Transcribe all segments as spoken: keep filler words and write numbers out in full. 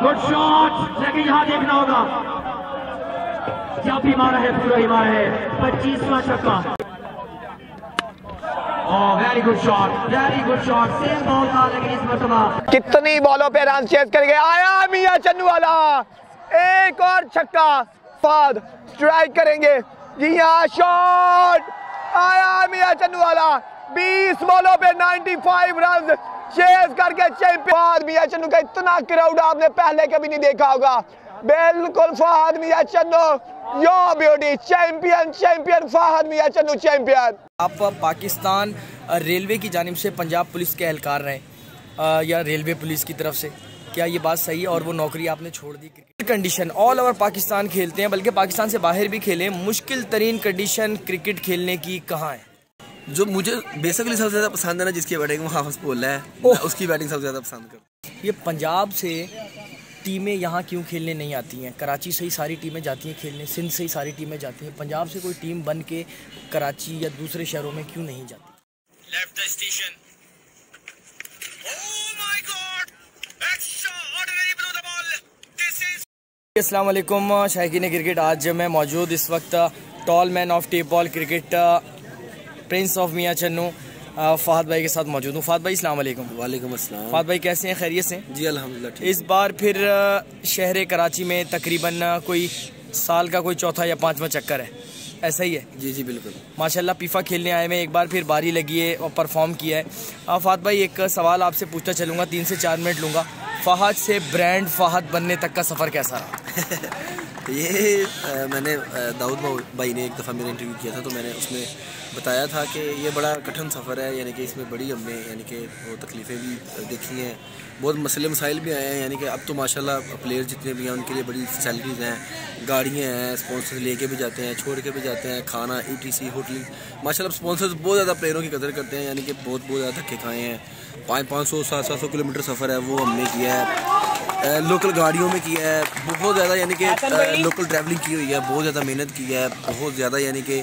Good shot, लेकिन यहाँ देखना होगा जब भी मारा है पूरा ही मारा है। पच्चीसवां छक्का। Very good shot, very good shot. Same ball था लेकिन इस मरतबा कितनी बॉलों पे रन चेज करके आया मियां चन्नू वाला। एक और छक्का, फाद स्ट्राइक करेंगे। जी हाँ, शॉट आया मियां चन्नू वाला। बीस बॉलों पे पचानवे रन चेज करके चैंपियन। मियां चन्नू का इतना क्राउड आपने पहले कभी नहीं देखा होगा। बिल्कुल Fahad Mian Channu, yo beauty, champion champion Fahad Mian Channu champion. आप पाकिस्तान रेलवे की जानिब से पंजाब पुलिस के एहलकार रहे या रेलवे पुलिस की तरफ से, क्या ये बात सही है? और वो नौकरी आपने छोड़ दी? Cricket condition all over Pakistan खेलते हैं, बल्कि पाकिस्तान से बाहर भी खेले। मुश्किल तरीन कंडीशन क्रिकेट खेलने की कहाँ है? जो मुझे बेसिकली सबसे ज़्यादा पसंद है ना, जिसकी बैटिंग वो हाफिज बोल रहा है, उसकी बैटिंग सबसे ज़्यादा पसंद करता हूँ। ये पंजाब से टीमें यहाँ क्यों खेलने नहीं आती हैं? कराची से ही सारी टीमें जाती हैं खेलने, सिंध से ही सारी टीमें जाती हैं। पंजाब से कोई टीम बन के कराची या दूसरे शहरों में क्यों नहीं जाती? Left the station. Oh my God! Extraordinary below the ball. This is. अस्सलाम वालेकुम शायकीन क्रिकेट। आज मैं मौजूद इस वक्त tall man of tape ball cricket, prince of Mian Channu, Fahad भाई के साथ मौजूद हूँ। फहद भाई अस्सलाम वालेकुम। वालेकुम अस्सलाम। फहद भाई कैसे हैं? खैरियत से? जी अल्हम्दुलिल्लाह। इस बार फिर शहर कराची में तकरीबन कोई साल का कोई चौथा या पाँचवा चक्कर है, ऐसा ही है? जी जी बिल्कुल। माशाल्लाह पीफा खेलने आए में एक बार फिर बारी लगी है और परफॉर्म किया है। फहद भाई एक सवाल आपसे पूछता चलूँगा, तीन से चार मिनट लूँगा। फहद से ब्रांड फहद बनने तक का सफ़र कैसा रहा? ये आ, मैंने दाऊद भाई ने एक दफ़ा मेरा इंटरव्यू किया था, तो मैंने उसमें बताया था कि ये बड़ा कठिन सफ़र है, यानी कि इसमें बड़ी हमने यानी कि वो तकलीफ़ें भी देखी हैं, बहुत मसले मसाइल भी आए हैं। यानी कि अब तो माशाल्लाह प्लेयर जितने भी हैं उनके लिए बड़ी सैलरीज हैं, गाड़ियाँ हैं, स्पॉन्सर्स लेके भी जाते हैं, छोड़ के भी जाते हैं, खाना ई टी सी होटलिंग, माशाल्लाह स्पॉन्सर्स बहुत ज़्यादा प्लेयरों की कदर करते हैं। यानी कि बहुत बहुत ज़्यादा धक्के खाए हैं। पाँच पाँच सौ सात सात सौ किलोमीटर सफ़र है वो हमने किया है, लोकल गाड़ियों में किया है, बहुत ज़्यादा यानी कि लोकल ट्रैवलिंग की हुई है, बहुत ज़्यादा मेहनत की है, बहुत ज़्यादा यानी कि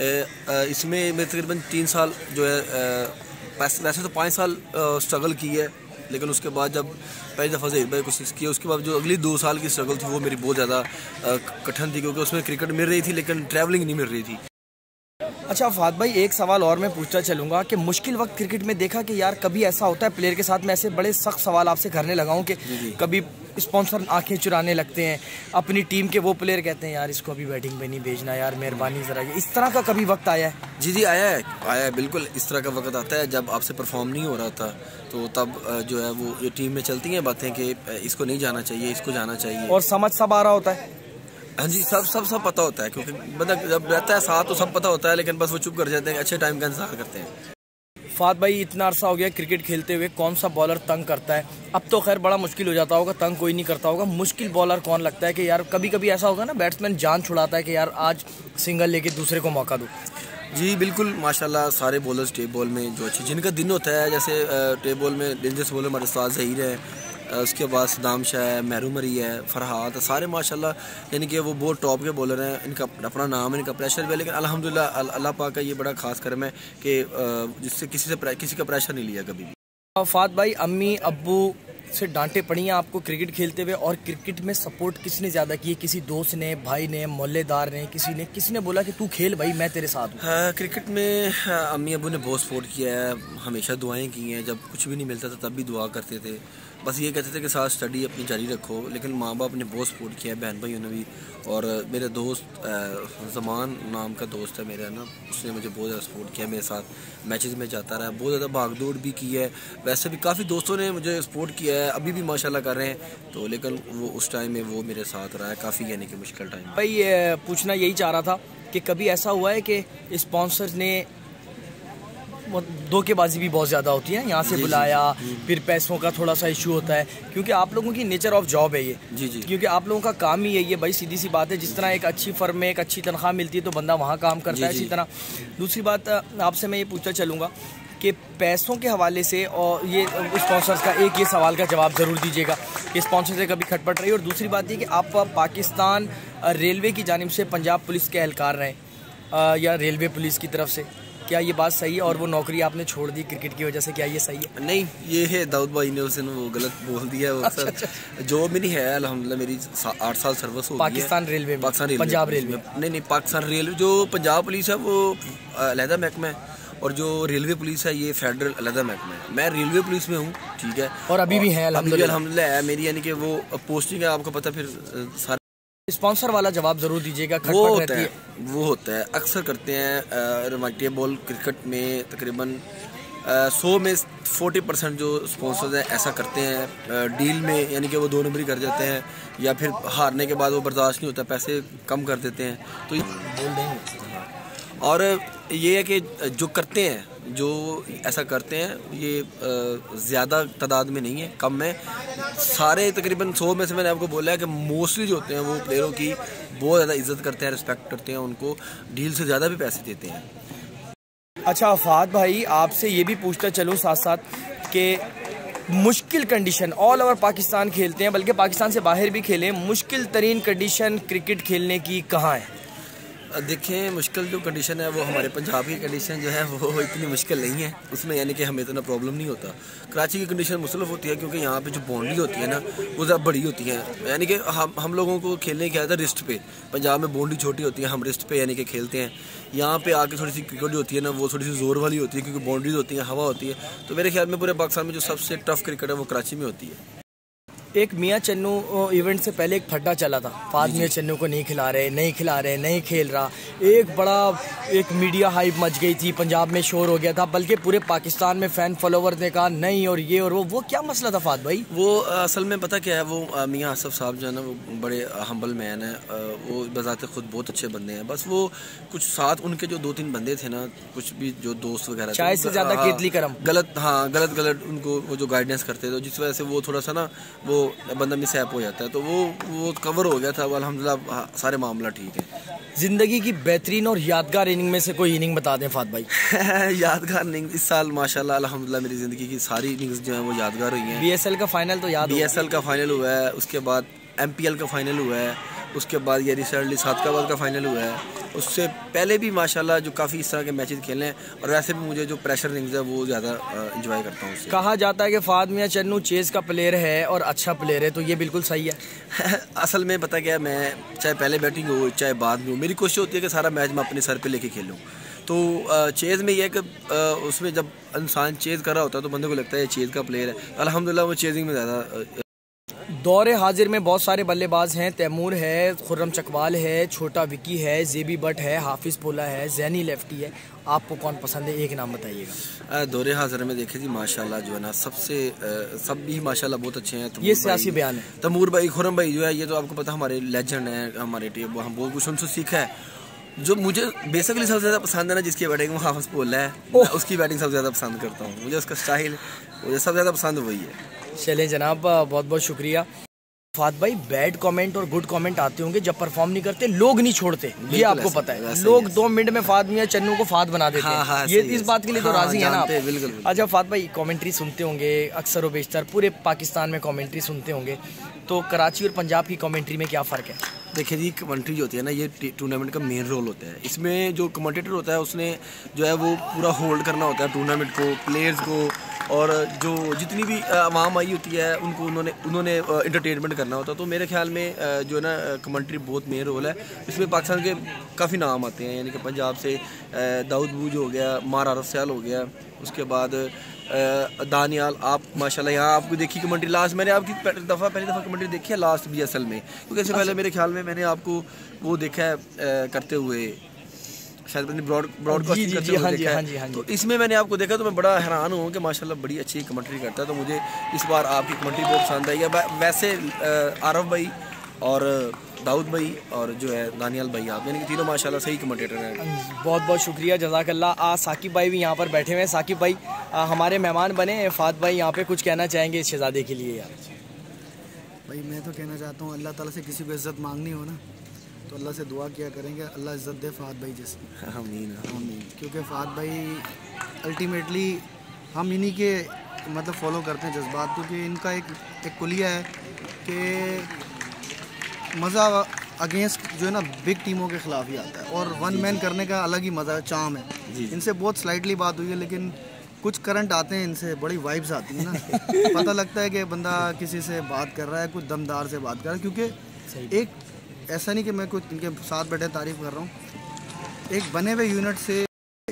इसमें मैं तकरीबन तीन साल जो है, वैसे तो पाँच साल स्ट्रगल की है, लेकिन उसके बाद जब पहली दफ़ा से भाई कोशिश की, उसके बाद जो अगली दो साल की स्ट्रगल थी वो मेरी बहुत ज़्यादा कठिन थी, क्योंकि उसमें क्रिकेट मिल रही थी लेकिन ट्रैवलिंग नहीं मिल रही थी। अच्छा फहद भाई, एक सवाल और मैं पूछना चलूँगा कि मुश्किल वक्त क्रिकेट में देखा कि यार कभी ऐसा होता है प्लेयर के साथ, मैं ऐसे बड़े सख्त सवाल आपसे करने लगा हूँ कि कभी स्पॉन्सर आंखें चुराने लगते हैं, अपनी टीम के वो प्लेयर कहते हैं यार इसको अभी बैटिंग पे नहीं भेजना यार, मेहरबानी ज़रा, इस तरह का कभी वक्त आया है? जी जी आया है, आया है बिल्कुल। इस तरह का वक्त आता है जब आपसे परफॉर्म नहीं हो रहा था, तो तब जो है वो ये टीम में चलती हैं बातें कि इसको नहीं जाना चाहिए, इसको जाना चाहिए, और समझ सब आ रहा होता है। हाँ जी, सब सब सब पता होता है, क्योंकि मतलब जब रहता है साथ तो सब पता होता है, लेकिन बस वो चुप कर जाते हैं, अच्छे टाइम का इंतजार करते हैं। फहद भाई इतना अरसा हो गया क्रिकेट खेलते हुए, कौन सा बॉलर तंग करता है? अब तो खैर बड़ा मुश्किल हो जाता होगा, तंग कोई नहीं करता होगा, मुश्किल बॉलर कौन लगता है कि यार कभी कभी ऐसा होगा ना बैट्समैन जान छुड़ाता है कि यार आज सिंगल लेके दूसरे को मौका दो? जी बिल्कुल, माशाल्लाह सारे बॉलर्स टेप बॉल में जो अच्छे जिनका दिन होता है, जैसे टेप बॉल में डेंजरस बॉलर हमारे उस्ताद ज़हीर है, उसके बाद सदाम शाह है, महरूम अली है, फरहाद, सारे माशाल्लाह यानी कि वो बहुत टॉप के बॉलर हैं। इनका अपना नाम है, इनका प्रेशर भी है, लेकिन अल्हम्दुलिल्लाह अल्लाह पाक का ये बड़ा खास करम है कि जिससे किसी से किसी का प्रेशर नहीं लिया कभी भी। फहद भाई, अम्मी अब्बू से डांटे पड़ी हैं आपको क्रिकेट खेलते हुए, और क्रिकेट में सपोर्ट किसने ज़्यादा की है? किसी दोस्त ने, भाई ने, मोहल्लेदार ने, किसी ने किसी ने बोला कि तू खेल भाई मैं तेरे साथ हूँ? हाँ, क्रिकेट में अम्मी अब्बू ने बहुत सपोर्ट किया है, हमेशा दुआएं की हैं, जब कुछ भी नहीं मिलता था तब भी दुआ करते थे, बस ये कहते थे कि साथ स्टडी अपनी जारी रखो। लेकिन माँ बाप ने बहुत सपोर्ट किया है, बहन भाइयों ने भी, और मेरे दोस्त ज़मान नाम का दोस्त है मेरा ना, उसने मुझे बहुत ज़्यादा सपोर्ट किया, मेरे साथ मैचेस में जाता रहा, बहुत ज़्यादा भाग दौड़ भी की है। वैसे भी काफ़ी दोस्तों ने मुझे सपोर्ट किया है, अभी भी माशाल्लाह कर रहे हैं, तो लेकिन वो उस टाइम में वो मेरे साथ रहा है काफ़ी, यानी कि मुश्किल टाइम। भाई ये पूछना यही चाह रहा था कि कभी ऐसा हुआ है कि स्पॉन्सर्स ने धोखेबाजी भी बहुत ज़्यादा होती है, यहाँ से बुलाया, फिर पैसों का थोड़ा सा इशू होता है, क्योंकि आप लोगों की नेचर ऑफ जॉब है ये, जी जी, क्योंकि आप लोगों का काम ही यही है भाई, सीधी सी बात है। जिस तरह एक अच्छी फर्म में एक अच्छी तनख्वाह मिलती है तो बंदा वहाँ काम करता है, इसी तरह। दूसरी बात आपसे मैं ये पूछना चलूँगा कि पैसों के हवाले से, और ये स्पॉन्सर्स का एक ये सवाल का जवाब ज़रूर दीजिएगा कि स्पॉन्सर से कभी खटपट रही, और दूसरी बात ये कि आप पाकिस्तान रेलवे की जानिब से पंजाब पुलिस के एहलकार रहे या रेलवे पुलिस की तरफ से, क्या ये बात सही है? और वो नौकरी आपने छोड़ दी क्रिकेट की वजह से, क्या ये सही है? नहीं, ये है दाऊद भाई ने उसे वो गलत बोल दिया। वो अच्छा, अच्छा, अच्छा। जॉब में नहीं है अल्हम्दुलिल्लाह, मेरी आठ साल सर्विस हो गई है पाकिस्तान रेलवे में, पाकिस्तान रेलवे, पंजाब रेलवे। नहीं नहीं पाकिस्तान रेलवे, जो पंजाब पुलिस है वो अलहदा महकमा है, और जो रेलवे पुलिस है ये फेडरल अलहदा महकमा है। मैं रेलवे पुलिस में हूँ, ठीक है, और अभी भी है अल्हम्दुलिल्लाह है मेरी, यानी कि वो पोस्टिंग है, आपको पता फिर सारे स्पॉन्सर वाला जवाब जरूर दीजिएगा। वो होता है वो होता है अक्सर करते हैं रवायती बॉल क्रिकेट में तकरीबन सौ में चालीस परसेंट जो स्पॉन्सर्स हैं ऐसा करते हैं डील में, यानी कि वो दो नंबरी कर जाते हैं, या फिर हारने के बाद वो बर्दाश्त नहीं होता, पैसे कम कर देते हैं। तो बोल देंगे। और ये है कि जो करते हैं, जो ऐसा करते हैं, ये ज़्यादा तादाद में नहीं है, कम में सारे तकरीबन सौ में से मैंने आपको बोला है कि मोस्टली जो होते हैं वो प्लेयरों की बहुत ज़्यादा इज्जत करते हैं, रिस्पेक्ट करते हैं, उनको डील से ज़्यादा भी पैसे देते हैं। अच्छा फहद भाई, आपसे ये भी पूछता चलूँ साथ साथ कि मुश्किल कंडीशन ऑल ओवर पाकिस्तान खेलते हैं, बल्कि पाकिस्तान से बाहर भी खेलें, मुश्किल तरीन कंडीशन क्रिकेट खेलने की कहाँ है? देखें, मुश्किल जो कंडीशन है वो हमारे पंजाब की कंडीशन जो है वो इतनी मुश्किल नहीं है, उसमें यानी कि हमें इतना प्रॉब्लम नहीं होता। कराची की कंडीशन मुख्तलिफ होती है, क्योंकि यहाँ पे जो बाउंड्री होती है ना वो ज़्यादा बड़ी होती है, यानी कि हम हम लोगों को खेलने क्या था रिस्ट पे, पंजाब में बाउंड्री छोटी होती है, हम रिस्ट पे यानी कि खेलते हैं। यहाँ पे आके थोड़ी सी क्रिकेट जो होती है ना वो थोड़ी सी जोर वाली होती है, क्योंकि बाउंड्रीज होती है, हवा होती है। तो मेरे ख्याल में पूरे पाकिस्तान में जो सबसे टफ क्रिकेट है वो कराची में होती है। एक मियाँ चन्नू इवेंट से पहले एक फड्डा चला था, फहद मियाँ चन्नू को नहीं खिला रहे नहीं खिला रहे नहीं खेल रहा, एक बड़ा एक मीडिया हाइप मच गई थी, पंजाब में शोर हो गया था, बल्कि पूरे पाकिस्तान में फैन फॉलोवर ने कहा नहीं और ये और वो वो क्या मसला था फहद भाई? वो असल में पता क्या है, वो मियाँ आसफ साहब जो है ना वो बड़े हम्बल मैन है, वो बजाते खुद बहुत अच्छे बंदे हैं, बस वो कुछ साथ उनके जो दो तीन बंदे थे ना, कुछ भी जो दोस्त वगैरह चाय से ज्यादा केतली करम, गलत हाँ गलत गलत उनको वो जो गाइडेंस करते थे, जिस वजह से वो थोड़ा सा ना वो बंदा मिसहैप हो जाता है, तो वो वो कवर हो गया था। अल्हम्दुलिल्लाह सारे मामला ठीक है। जिंदगी की बेहतरीन और यादगार इनिंग में से कोई इनिंग बता दें फहद भाई। यादगार इनिंग इस साल माशाल्लाह अल्हम्दुलिल्लाह मेरी ज़िंदगी की सारी इनिंग्स जो हैं वो यादगार हुई हैं। बीएसएल का फाइनल तो याद, बीएसएल का फाइनल हुआ है, उसके बाद एमपीएल का फाइनल हुआ है, उसके बाद ये रिसेंटली सादकाबाद का फाइनल हुआ है, उससे पहले भी माशाल्लाह जो काफ़ी इस तरह के मैचेस खेले हैं, और वैसे भी मुझे जो प्रेशर रिंग्स है वो ज़्यादा इंजॉय करता हूँ उससे। कहा जाता है कि फहद मियाँ चन्नू चेस का प्लेयर है और अच्छा प्लेयर है, तो ये बिल्कुल सही है? असल में पता क्या है, मैं चाहे पहले बैटिंग हो चाहे बाद में हो, मेरी कोशिश होती है कि सारा मैच मैं अपने सर पे लेके खेलूँ। तो चेज़ में यह है कि उसमें जब इंसान चेज़ कर रहा होता है तो बंदे को लगता है चेज़ का प्लेयर है। अल्हम्दुलिल्लाह वो चेजिंग में ज़्यादा। दौरे हाजिर में बहुत सारे बल्लेबाज हैं, तैमूर है, खुर्रम चकवाल है, छोटा विकी है, जेबी बट है, हाफिज पोला है, जैनी लेफ्टी है, आपको कौन पसंद है, एक नाम बताइएगा। दौरे हाजिर में देखे जी माशाल्लाह जो है ना सबसे सब भी माशाल्लाह बहुत अच्छे हैं। ये सियासी बयान है। तैमूर भाई, खुर्रम भाई जो है ये तो आपको पता हमारे लेजेंड हैं, हमारे टीम, हम बहुत कुछ उनसे सीखा है। जो मुझे बेसिकली सबसे ज़्यादा पसंद है ना जिसकी बैटिंग वो हाफिज पोला है, मैं उसकी बैटिंग सबसे ज़्यादा पसंद करता हूँ, मुझे उसका स्टाइल मुझे सबसे ज़्यादा पसंद वही है। चलें जनाब, बहुत बहुत शुक्रिया। फहद भाई, बैड कमेंट और गुड कमेंट आते होंगे, जब परफॉर्म नहीं करते लोग नहीं छोड़ते, ये आपको पता है, लोग दो मिनट में फहद मियाँ चन्नू को फहद बना देते हैं। हाँ, हाँ, ये इस बात के लिए तो हाँ, राजी है ना आप? बिल्कुल। अच्छा फहद भाई, कमेंट्री सुनते होंगे अक्सर व बेशतर, पूरे पाकिस्तान में कमेंट्री सुनते होंगे, तो कराची और पंजाब की कमेंट्री में क्या फ़र्क है? देखिए जी, कमेंट्री जो होती है ना ये टूर्नामेंट का मेन रोल होता है। इसमें जो कमेंटेटर होता है उसने जो है वो पूरा होल्ड करना होता है टूर्नामेंट को, प्लेयर्स को, और जो जितनी भी आवाम आई होती है उनको उन्होंने उन्होंने इंटरटेनमेंट करना होता है। तो मेरे ख्याल में जो है ना कमेंट्री बहुत मेन रोल है इसमें। पाकिस्तान के काफ़ी नाम आते हैं, यानी कि पंजाब से दाऊद बूज हो गया, मार अरफसयाल हो गया, उसके बाद दानियाल, आप माशाल्लाह यहाँ आपको देखी कमेंट्री लास्ट मैंने आपकी दफ़ा पहली दफ़ा कमेंट्री देखी है लास्ट बीएसएल में, क्योंकि इससे पहले मेरे ख्याल में मैंने आपको वो देखा है करते हुए, शायद मैंने ब्रॉड ब्रॉडकास्टिंग करते हुए देखा है। तो इसमें मैंने आपको देखा तो मैं बड़ा हैरान हूँ कि माशाल्लाह बड़ी अच्छी कमेंट्री करता है। तो मुझे इस बार आपकी कमेंट्री बहुत पसंद आई है। वैसे आरफ भाई और दाऊद भाई और जो है दानियाल भाई, आप यानी कि तीनों माशाल्लाह सही कमेंटेटर हैं। बहुत बहुत शुक्रिया, जज़ाकल्लाह। आ साकिब भाई भी यहाँ पर बैठे हुए हैं। साकिब भाई आ, हमारे मेहमान बने, फहद भाई यहाँ पे कुछ कहना चाहेंगे इस शहजादे के लिए? यार भाई मैं तो कहना चाहता हूँ, अल्लाह ताला से किसी को इज़्ज़त मांगनी हो ना तो अल्लाह से दुआ किया करेंगे, अल्लाह इज़्ज़त दे फहद भाई जैसे। आमीन आमीन। क्योंकि फहद भाई अल्टीमेटली हम इन्हीं के मतलब फॉलो करते हैं जज्बात, क्योंकि इनका एक एक कुलिया है कि मज़ा अगेंस्ट जो है ना बिग टीमों के खिलाफ ही आता है, और वन मैन करने का अलग ही मज़ा चाम है। इनसे बहुत स्लाइटली बात हुई है, लेकिन कुछ करंट आते हैं इनसे, बड़ी वाइब्स आती हैं ना पता लगता है कि बंदा किसी से बात कर रहा है, कुछ दमदार से बात कर रहा है। क्योंकि एक ऐसा नहीं कि मैं कुछ इनके साथ बैठे तारीफ़ कर रहा हूँ, एक बने हुए यूनिट से,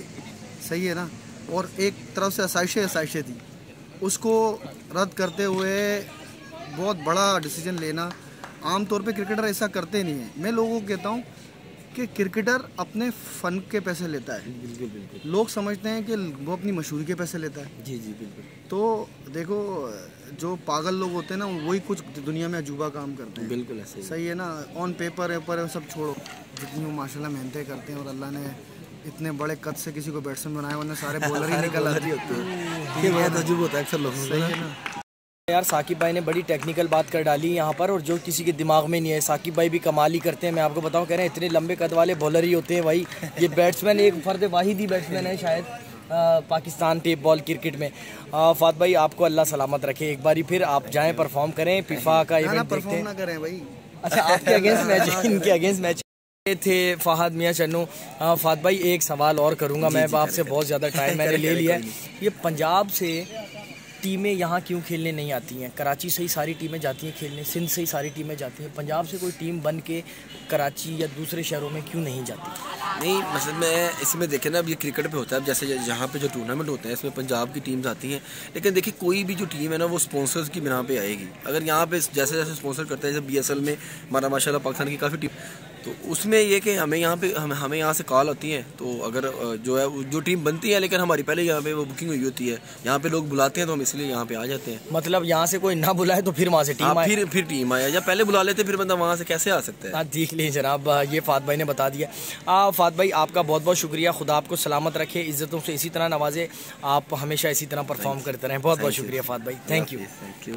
सही है ना, और एक तरफ से आसाइशें आसाइशें थी, उसको रद्द करते हुए बहुत बड़ा डिसीजन लेना, आम तौर पे क्रिकेटर ऐसा करते नहीं हैं। मैं लोगों को कहता हूँ कि क्रिकेटर अपने फ़न के पैसे लेता है। बिल्कुल बिल्कुल। लोग समझते हैं कि वो अपनी मशहूरी के पैसे लेता है। जी जी बिल्कुल। तो देखो, जो पागल लोग होते हैं ना, वही कुछ दुनिया में अजूबा काम करते हैं। बिल्कुल ऐसे ही। सही है ना। ऑन पेपर वेपर सब छोड़ो, जितनी वो माशाल्लाह मेहनतें करते हैं, और अल्लाह ने इतने बड़े कद से किसी को बैट्समैन बनाया, वरना सारे बॉलर ही निकल आते हैं। ये बड़ा तजुर्बा होता है अक्सर लोगों को। सही है ना। यार साकिब भाई ने बड़ी टेक्निकल बात कर डाली यहाँ पर, और जो किसी के दिमाग में नहीं है। साकिब भाई भी कमाल ही करते हैं, मैं आपको बताऊँ, कह रहे हैं इतने लंबे कद वाले बॉलर ही होते हैं भाई। ये बैट्समैन एक फर्द वाहिद ही बैट्समैन है शायद आ, पाकिस्तान टेप बॉल क्रिकेट में। फात भाई आपको अल्लाह सलामत रखे, एक बारी फिर आप जाएँ परफॉर्म करें, फीफा का इवेंट देखते हैं। ना करें भाई। अच्छा, आपके अगेंस्ट मैच है, इनके अगेंस्ट मैच थे फहद मियां चन्नू। फात भाई एक सवाल और करूंगा मैं, आपसे बहुत ज़्यादा टाइम मैंने ले लिया है। ये पंजाब से टीमें यहाँ क्यों खेलने नहीं आती हैं? कराची से ही सारी टीमें जाती हैं खेलने, सिंध से ही सारी टीमें जाती हैं, पंजाब से कोई टीम बन के कराची या दूसरे शहरों में क्यों नहीं जाती? नहीं, मतलब मैं इसमें देखें ना, अब ये क्रिकेट पे होता है। अब जैसे जहाँ पे जो टूर्नामेंट होते हैं, इसमें पंजाब की टीम्स आती हैं, लेकिन देखिए कोई भी जो टीम है ना, वो स्पॉन्सर्स की बिना पे आएगी। अगर यहाँ पे जैसे जैसे स्पॉन्सर करते हैं, जैसे बी एस एल में हमारा माशाल्लाह पाकिस्तान की काफ़ी टीम, तो उसमें ये कि हमें यहाँ पे हम हमें यहाँ से कॉल आती है, तो अगर जो है जो टीम बनती है, लेकिन हमारी पहले यहाँ पे वो बुकिंग हुई होती है, यहाँ पे लोग बुलाते हैं, तो हम इसलिए यहाँ पे आ जाते हैं। मतलब यहाँ से कोई ना बुलाए तो फिर वहाँ से टीम आए? फिर फिर टीम आया, या पहले बुला लेते फिर बंदा वहाँ से कैसे आ सकता है? हाँ देख लीजिए जनाब, ये फात भाई ने बता दिया। आ, फात भाई आपका बहुत बहुत शुक्रिया, खुदा आपको सलामत रखे, इज्जतों से इसी तरह नवाजे, आप हमेशा इसी तरह परफॉर्म करते रहें। बहुत बहुत शुक्रिया फात भाई, थैंक यू।